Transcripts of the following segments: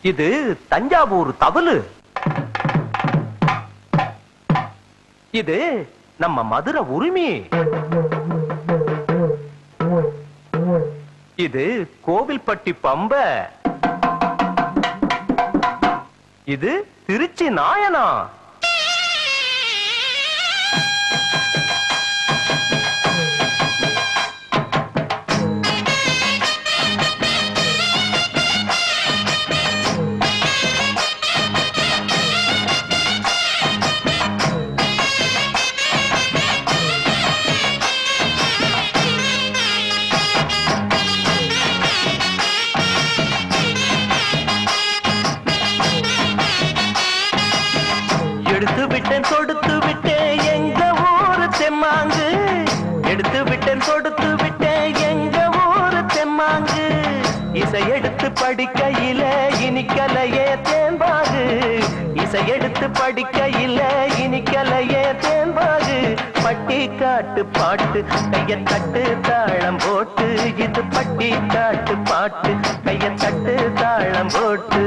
இது தஞ்சாவூர் தவளு. இது நம்ம மதுரை உரிமை. இது கோவில்பட்டி பம்ப. இது திருச்சி நாயனா. எடுத்து விட்டேன் கொடுத்து விட்டேன் எங்க ஊரு தெம்மாங்கு. எடுத்து விட்டேன் கொடுத்து விட்டேன் எங்க ஊரு தெம்மாங்கு. இசை எடுத்து படிக்கையில இனிக்கலையே தேன்பாகு. இசை எடுத்து படிக்கையில இனிக்கலையே தேன்பாகு. பட்டி காட்டு பாட்டு கைய தட்டு தாளம் போட்டு. இது பட்டி காட்டு பாட்டு கைய தட்டு தாளம் போட்டு.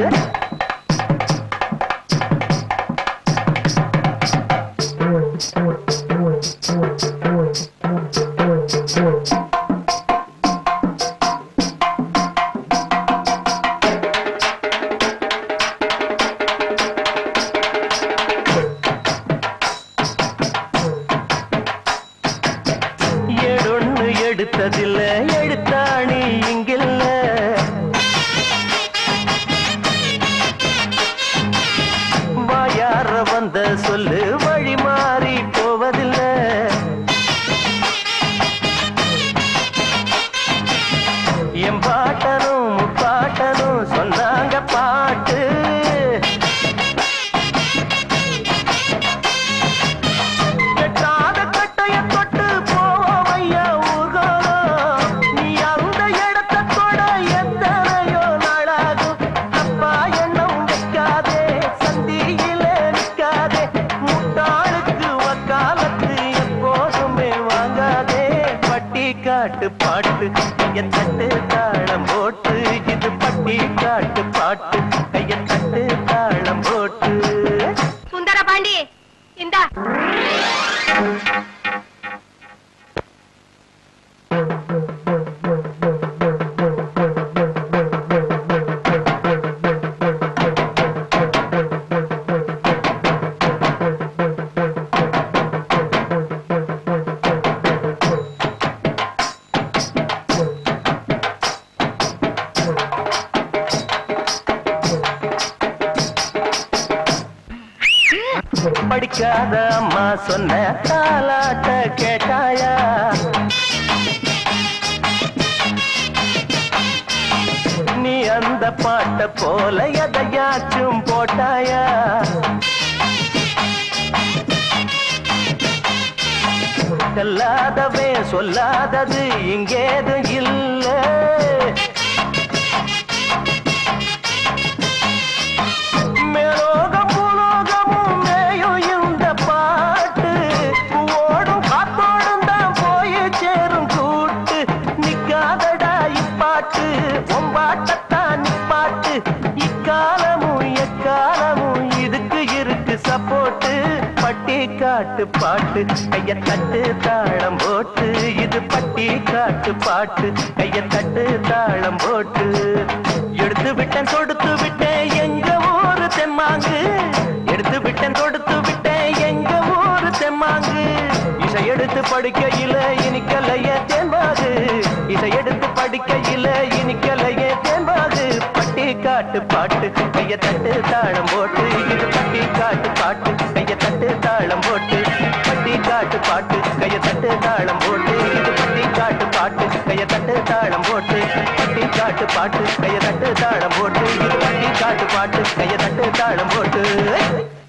எடுத்ததில்ல எடுத்தாணி இங்கில்ல. வாயார வந்த சொல்லு வழி மாறி போவதில்லை. என் பாட்டனும் முப்பாட்டனும் சொன்னாங்க பாட்டு. காட்டு பாட்டு கைய தட்டு தாளம் போட்டு. இது பட்டி காட்டு பாட்டு கைய தட்டு தாளம் போட்டு. சுந்தர பாண்டி இந்தா. படிக்காத அம்மா சொன்ன தாலாட்ட கேட்டாயா? நீ அந்த பாட்ட போல எதையாச்சும் போட்டாயா? சொல்லாதவே சொல்லாதது இங்கேது இல்ல. மேலோகம் பூலோகமும் மேயும் இந்த பாட்டு. ஓடும் காத்தோடும் தான் போய் சேரும் கூட்டு. நிக்காதடா இப்பாட்டு ஒம்பாட்டத்தான் நிப்பாட்டு. இக்காலமும் எக்காலமும் இதுக்கு இருக்கு சப்போட்டு. பட்டி காட்டு பாட்டு கைய தட்டு தாளம் போட்டு. இது பட்டி காட்டு பாட்டு கைய தட்டு தாளம் போட்டு. எடுத்து விட்டேன் கொடுத்து விட்டேன் எங்க ஊரு தெம்மாங்கு. எடுத்து விட்டேன் கொடுத்து விட்டேன் எங்க ஊரு தெம்மாங்கு. இசை எடுத்து படிக்கையில இனிக்கலையே தேன்பாகு. இசை எடுத்து படிக்கையில இனிக்கலையே தேன்பாகு. பட்டி காட்டு பாட்டு கைய தட்டு தாளம் போட்டு. இது பட்டி காட்டு பாட்டு கைய தட்டு தாளம் போட்டு. பட்டி காட்டு பாட்டு கைய தட்டு தாளம் போட்டு. இது பட்டி காட்டு பாட்டு கைய தட்டு தாளம் போட்டு. பட்டி காட்டு பாட்டு கைய தட்டு தாளம் போட்டு. இது பட்டி காட்டு பாட்டு கைய தட்டு தாளம் போட்டு.